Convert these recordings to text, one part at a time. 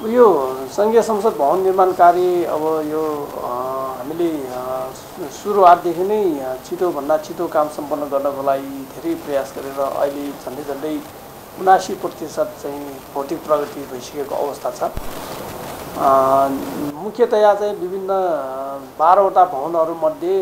यो सङ्घीय संसद भवन निर्माण कार्य अब यो हामीले सुरुवातदेखि नै छिटोभन्दा छिटो काम सम्पन्न गर्नको लागि धेरै प्रयास गरेर अहिले झन्डै 79% चाहिँ भौतिक प्रगति भइसकेको अवस्था छ। मुख्यतया चाहिँ विभिन्न 12वटा भवनहरूमध्ये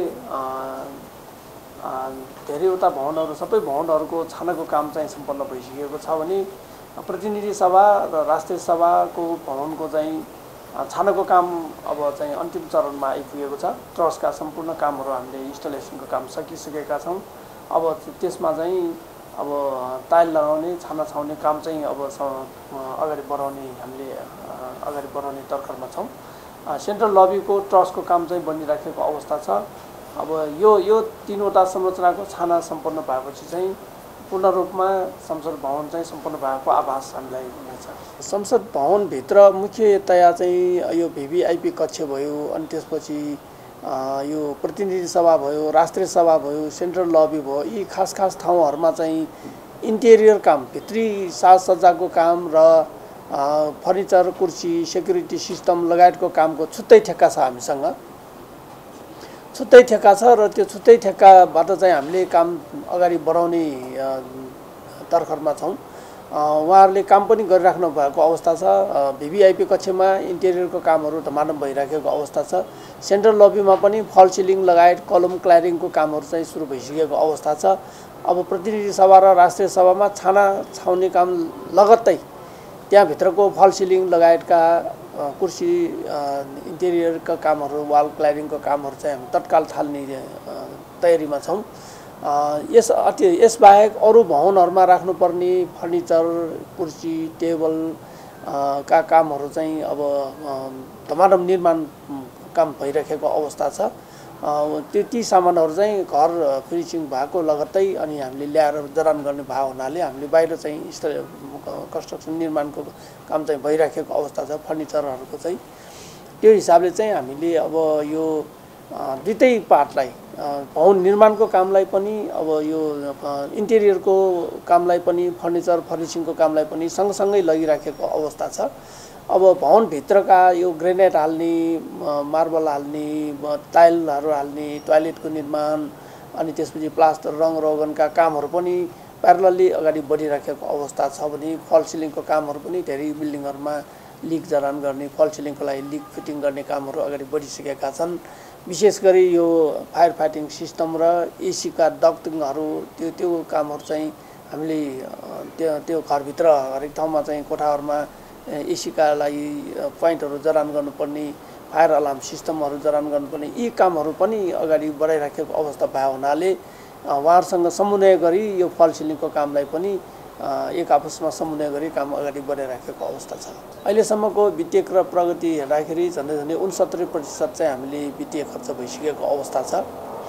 धेरैवटा भवनहरू सबै भवनहरूको छानाको काम चाहिँ सम्पन्न भइसकेको छ भने प्रतिनिधि सभा र राष्ट्रिय सभाको भवनको चाहिँ छानाको काम अब चाहिँ अन्तिम चरणमा आइपुगेको छ। ट्रसका सम्पूर्ण कामहरू हामीले इन्स्टलेसनको काम सकिसकेका छौँ। अब त्यसमा चाहिँ अब टाइल लगाउने छाना छाउने काम चाहिँ अब अगाडि बढाउने तर्खरमा छौँ। सेन्ट्रल लबीको ट्रसको काम चाहिँ बनिराखेको अवस्था छ। अब यो तीनवटा संरचनाको छाना सम्पन्न भएपछि चाहिँ पूर्ण रूपमा संसद भवन चाहिँ सम्पन्न भएको आभास हामीलाई हुनेछ। संसद भवनभित्र मुख्यतया चाहिँ यो भिभिआइपी कक्ष भयो, अनि त्यसपछि यो प्रतिनिधि सभा भयो, राष्ट्रिय सभा भयो, सेन्ट्रल लबी भयो, यी खास ठाउँहरूमा चाहिँ इन्टेरियर काम, भित्री साजसज्जाको काम र फर्निचर, कुर्सी, सेक्युरिटी सिस्टम लगायतको कामको छुट्टै ठेक्का छ हामीसँग। छुट्टै ठेक्का छ र त्यो छुट्टै ठेक्काबाट चाहिँ हामीले काम अगाडि बढाउने तर्खरमा छौँ। उहाँहरूले काम पनि गरिराख्नु भएको अवस्था छ। भिभिआइपी कक्षमा इन्टेरियरको कामहरू धमाधम भइराखेको अवस्था छ। सेन्ट्रल लबीमा पनि फल सिलिङ लगायत कलम क्ल्यारिङको कामहरू चाहिँ सुरु भइसकेको अवस्था छ। अब प्रतिनिधि सभा र राष्ट्रिय सभामा छाना छाउने काम लगत्तै त्यहाँभित्रको फल सिलिङ लगायतका कुर्सी इन्टेरियरका कामहरू, वाल क्ल्यारिङको कामहरू चाहिँ हामी तत्काल थाल्ने तयारीमा छौँ। यसबाहेक अरू भवनहरूमा राख्नुपर्ने फर्निचर, कुर्सी, टेबल का कामहरू चाहिँ अब धमाधम निर्माण काम भइराखेको अवस्था छ। ती सामानहरू चाहिँ घर फिनिसिङ भएको लगत्तै अनि हामीले ल्याएर जडान गर्ने भएको हुनाले हामीले बाहिर चाहिँ कन्स्ट्रक्सन निर्माणको काम चाहिँ भइराखेको अवस्था छ। फर्निचरहरूको चाहिँ त्यो हिसाबले चाहिँ हामीले अब यो दुईटै पार्टलाई, भवन निर्माणको कामलाई पनि, अब यो इन्टेरियरको कामलाई पनि, फर्निचर फर्निसिङको कामलाई पनि सँगसँगै लगिराखेको अवस्था छ। अब भवनभित्रका यो ग्रेनाइट हाल्ने, मार्बल हाल्ने, टाइलहरू हाल्ने, टोयलेटको निर्माण, अनि त्यसपछि प्लास्टर रङ रोगनका कामहरू पनि प्यारलली अगाडि बढिराखेको अवस्था छ भने फल सिलिङको कामहरू पनि धेरै बिल्डिङहरूमा लिक जडान गर्ने, फल सिलिङको लागि लिक फिटिङ गर्ने कामहरू अगाडि बढिसकेका छन्। विशेष गरी यो फायर फाइटिङ सिस्टम र एसीका डक्टिङहरू त्यो कामहरू चाहिँ हामीले त्यो घरभित्र हरेक ठाउँमा चाहिँ कोठाहरूमा एसीका लागि पोइन्टहरू जडान गर्नुपर्ने, फायर अलार्म सिस्टमहरू जडान गर्नुपर्ने, यी कामहरू पनि अगाडि बढाइराखेको अवस्था भएको हुनाले उहाँहरूसँग समन्वय गरी यो फल सिलिङको कामलाई पनि एक आपसमा समन्वय गरी काम अगाडि बढाइराखेको अवस्था छ। अहिलेसम्मको वित्तीय प्रगति हेर्दाखेरि झन्डै 69% चाहिँ हामीले वित्तीय खर्च भइसकेको अवस्था छ।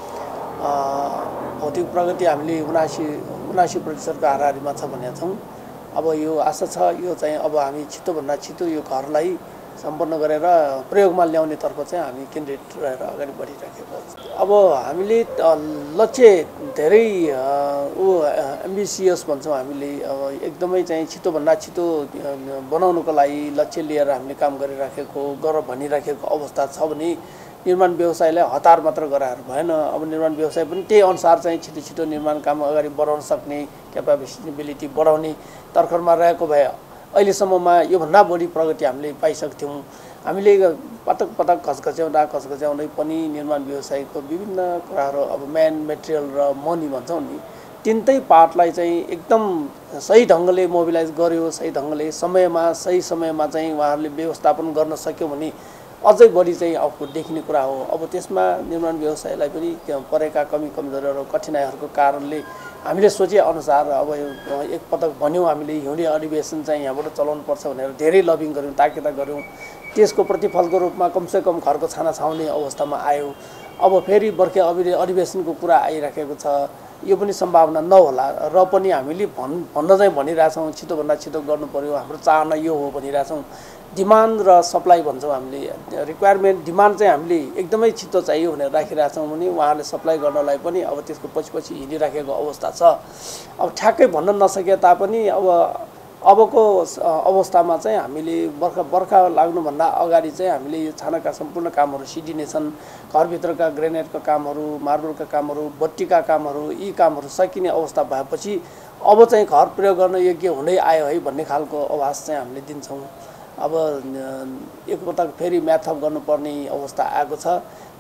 भौतिक प्रगति हामीले 79% को हाराहारीमा छ भनेका छौँ। अब यो आशा छ यो चाहिँ अब हामी छिटोभन्दा छिटो यो घरलाई सम्पन्न गरेर प्रयोगमा ल्याउनेतर्फ चाहिँ हामी केन्द्रित रहेर अगाडि बढिराखेको छ। अब हामीले लक्ष्य धेरै एम्बिसियस भन्छौँ हामीले, अब एकदमै चाहिँ छिटोभन्दा छिटो बनाउनुको लागि लक्ष्य लिएर हामीले काम गरिराखेको भनिराखेको अवस्था छ भने निर्माण व्यवसायलाई हतार मात्र गराएर भएन। अब निर्माण व्यवसाय पनि त्यही अनुसार चाहिँ छिटो निर्माण काम अगाडि बढाउन सक्ने क्यापेबिलिटी बढाउने तर्खरमा रहेको भए अहिलेसम्ममा योभन्दा बढी प्रगति हामीले पाइसक्थ्यौँ। हामीले पटक घचघच्याउँदै पनि निर्माण व्यवसायको विभिन्न कुराहरू, अब म्यान मेटेरियल र मनी भन्छौँ नि, तिनटै पार्टलाई चाहिँ एकदम सही ढङ्गले मोबिलाइज गर्यो, सही ढङ्गले सही समयमा चाहिँ उहाँहरूले व्यवस्थापन गर्न सक्यो भने अझै बढी चाहिँ आउटपुट देखिने कुरा हो। अब त्यसमा निर्माण व्यवसायलाई पनि परेका कमी कमजोरीहरू कठिनाइहरूको कारणले हामीले सोचे अनुसार अब एकपटक भन्यौँ हामीले हिउँदे अधिवेशन चाहिँ यहाँबाट चलाउनुपर्छ भनेर धेरै लबिङ गऱ्यौँ, ताकेता गऱ्यौँ। त्यसको प्रतिफलको रूपमा कमसेकम घरको छाना छाउने अवस्थामा आयो। अब फेरि बर्खे अधिवेशनको कुरा आइराखेको छ, यो पनि सम्भावना नहोला र पनि हामीले भन्न चाहिँ भनिरहेछौँ छिटोभन्दा छिटो गर्नु पर्यो, हाम्रो चाहना यो हो भनिरहेछौँ। डिमान्ड र सप्लाई भन्छौँ हामीले, रिक्वायरमेन्ट डिमान्ड चाहिँ हामीले एकदमै छिटो चाहियो भनेर राखिरहेछौँ भने उहाँहरूले सप्लाई गर्नलाई पनि अब त्यसको पछि हिँडिराखेको अवस्था छ। अब ठ्याक्कै भन्न नसके तापनि अब अबको अवस्थामा चाहिँ हामीले बर्खा लाग्नुभन्दा अगाडि चाहिँ हामीले यो छानाका सम्पूर्ण कामहरू सिद्धिनेछन्। घरभित्रका ग्रेनेडका कामहरू, मार्बलका कामहरू, बत्तीका कामहरू, यी कामहरू सकिने अवस्था भएपछि अब चाहिँ घर प्रयोग गर्न योग्य हुँदै आयो है भन्ने खालको आभास चाहिँ हामीले दिन्छौँ। अब एकपटक फेरि म्याथअप गर्नुपर्ने अवस्था आएको छ।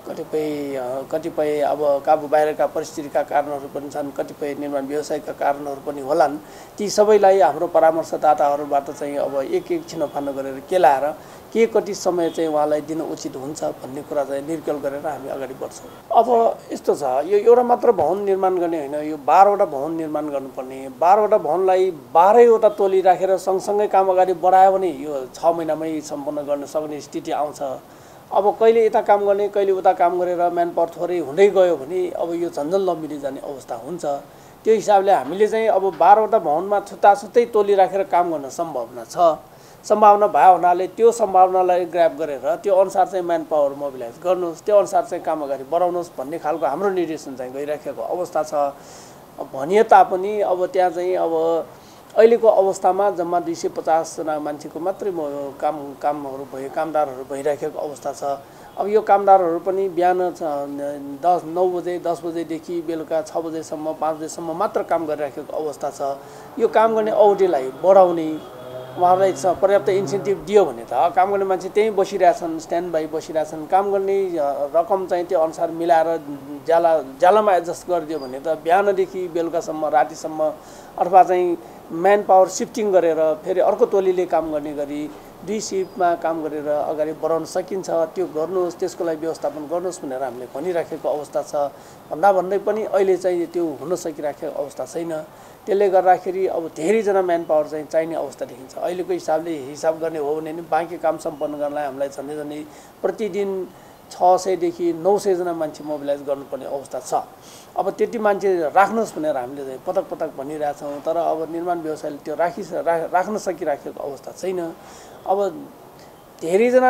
कतिपय अब काबु बाहिरका परिस्थितिका कारणहरू पनि छन्, कतिपय निर्माण व्यवसायका कारणहरू पनि होलान्। ती सबैलाई हाम्रो परामर्शदाताहरूबाट चाहिँ अब एक छिनोफानो गरेर केलाएर के कति समय चाहिँ उहाँलाई दिन उचित हुन्छ भन्ने कुरा चाहिँ निर्कल गरेर हामी अगाडि बढ्छौँ। अब यस्तो छ, यो एउटा मात्र भवन निर्माण गर्ने होइन, यो 12वटा भवन निर्माण गर्नुपर्ने। 12वटा भवनलाई 12वटा टोली राखेर सँगसँगै काम अगाडि बढायो भने यो 6 महिनामै सम्पन्न गर्न सक्ने स्थिति आउँछ। अब कहिले यता काम गर्ने कहिले उता काम गरेर म्यान पावर थोरै हुँदै गयो भने अब यो झन्झन लम्बिने जाने अवस्था हुन्छ। त्यो हिसाबले हामीले चाहिँ अब 12वटा भवनमा छुट्टै टोली राखेर काम गर्न सम्भावना छ। सम्भावना भए हुनाले त्यो सम्भावनालाई ग्र्याब गरेर त्यो अनुसार चाहिँ म्यान पावर मोबिलाइज गर्नुहोस्, त्यो अनुसार चाहिँ काम अगाडि बढाउनुहोस् भन्ने खालको हाम्रो निर्देशन चाहिँ गइराखेको अवस्था छ। भनिए तापनि अब त्यहाँ चाहिँ अब अहिलेको अवस्थामा जम्मा 250 जना मान्छेको मात्रै कामहरू कामदारहरू भइराखेको अवस्था छ। अब यो कामदारहरू पनि बिहान 9 बजे 10 बजेदेखि बेलुका 6 बजेसम्म 5 बजेसम्म मात्र काम गरिराखेको अवस्था छ। यो काम गर्ने अवधिलाई बढाउने, उहाँहरूलाई पर्याप्त इन्सेन्टिभ दियो भने त काम गर्ने मान्छे त्यहीँ बसिरहेछन्, स्ट्यान्ड बाई बसिरहेछन्। काम गर्ने रकम चाहिँ त्यो अनुसार मिलाएर जालामा एडजस्ट गरिदियो भने त बिहानदेखि बेलुकासम्म रातिसम्म अथवा चाहिँ म्यान पावर सिफ्टिङ गरेर फेरि अर्को टोलीले काम गर्ने गरी 2 सिफ्टमा काम गरेर अगाडि बढाउन सकिन्छ। त्यो गर्नुहोस्, त्यसको लागि व्यवस्थापन गर्नुहोस् भनेर हामीले भनिराखेको अवस्था छ। भन्दै पनि अहिले चाहिँ त्यो हुन सकिराखेको अवस्था छैन। त्यसले गर्दाखेरि अब धेरैजना म्यान पावर चाहिँ चाहिने अवस्था देखिन्छ। अहिलेको हिसाबले हिसाब गर्ने हो भने नि बाँकी काम सम्पन्न गर्नलाई हामीलाई झन्डै प्रतिदिन 600 देखि 900 जना मान्छे मोबिलाइज गर्नुपर्ने अवस्था छ। अब त्यति मान्छे राख्नुहोस् भनेर हामीले चाहिँ पटक भनिरहेछौँ, तर अब निर्माण व्यवसायले त्यो राख्न सकिराखेको अवस्था छैन। अब धेरैजना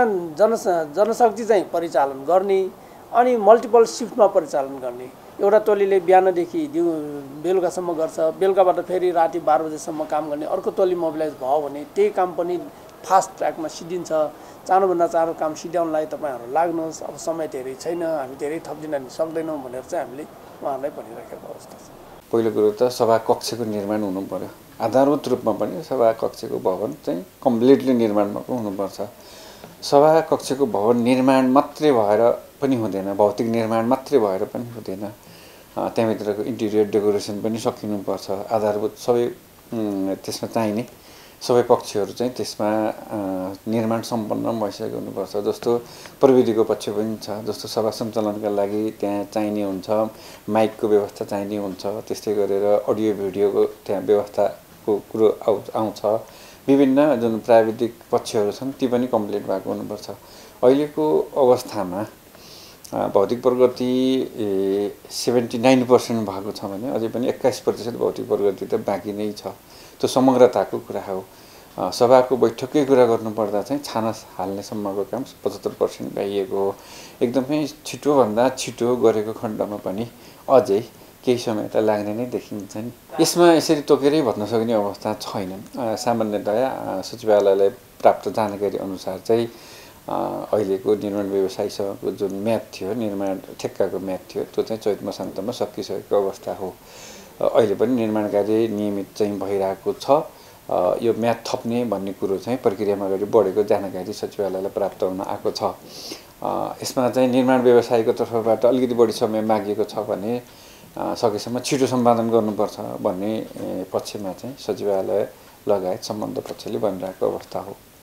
जनशक्ति चाहिँ परिचालन गर्ने अनि मल्टिपल सिफ्टमा परिचालन गर्ने। एउटा टोलीले बिहानदेखि बेलुकासम्म गर्छ, बेलुकाबाट फेरि राति 12 बजेसम्म काम गर्ने अर्को टोली मोबिलाइज भयो भने त्यही काम पनि फास्ट ट्र्याकमा सिद्धिन्छ। चाँडोभन्दा चाँडो काम सिद्ध्याउनलाई तपाईँहरू लाग्नुहोस्, अब समय धेरै छैन, हामी धेरै थपिदिन सक्दैनौँ भनेर चाहिँ हामीले उहाँहरूलाई भनिराखेको अवस्था छ। पहिलो कुरो त सभा कक्षको निर्माण हुनु पर्यो। आधारभूत रूपमा पनि सभा कक्षको भवन चाहिँ कम्प्लिटली निर्माण भएको हुनुपर्छ। सभा कक्षको भवन निर्माण मात्रै भएर पनि हुँदैन, भौतिक निर्माण मात्रै भएर पनि हुँदैन। त्यहाँभित्रको इन्टिरियर डेकोरेसन पनि सकिनुपर्छ। आधारभूत सबै त्यसमा चाहिने सबै पक्षहरू चाहिँ त्यसमा निर्माण सम्पन्न भइसकेको हुनुपर्छ। जस्तो प्रविधिको पक्ष पनि छ, जस्तो सभा सञ्चालनका लागि त्यहाँ चाहिने हुन्छ, माइकको व्यवस्था चाहिने हुन्छ, त्यस्तै गरेर अडियो भिडियोको त्यहाँ व्यवस्थाको कुरो आउँछ। विभिन्न जुन प्राविधिक पक्षहरू छन् ती पनि कम्प्लिट भएको हुनुपर्छ। अहिलेको अवस्थामा भौतिक प्रगति 79% भएको छ भने अझै पनि 21% भौतिक प्रगति त बाँकी नै छ। त्यो समग्रताको कुरा हो। सभाको बैठककै कुरा गर्नुपर्दा चाहिँ छाना हाल्नेसम्मको काम 75% भइएको हो। एकदमै छिटोभन्दा छिटो गरेको खण्डमा पनि अझै केही समय त लाग्ने नै देखिन्छ नि। यसमा यसरी तोकेरै भन्न सक्ने अवस्था छैन। सामान्यतया सचिवालयलाई प्राप्त जानकारी अनुसार चाहिँ अहिलेको निर्माण व्यवसायीसँगको जुन म्याद थियो, निर्माण ठेक्काको म्याद थियो, त्यो चाहिँ चैत मसान्तमा सकिसकेको अवस्था हो। अहिले पनि निर्माण कार्य नियमित चाहिँ भइरहेको छ। यो म्याद थप्ने भन्ने कुरो चाहिँ प्रक्रियामा अगाडि बढेको जानकारी सचिवालयलाई प्राप्त हुन आएको छ। यसमा चाहिँ निर्माण व्यवसायीको तर्फबाट अलिकति बढी समय मागिएको छ भने सकेसम्म छिटो सम्पादन गर्नुपर्छ भन्ने पक्षमा चाहिँ सचिवालय लगायत सम्बन्ध पक्षले भनिरहेको अवस्था हो।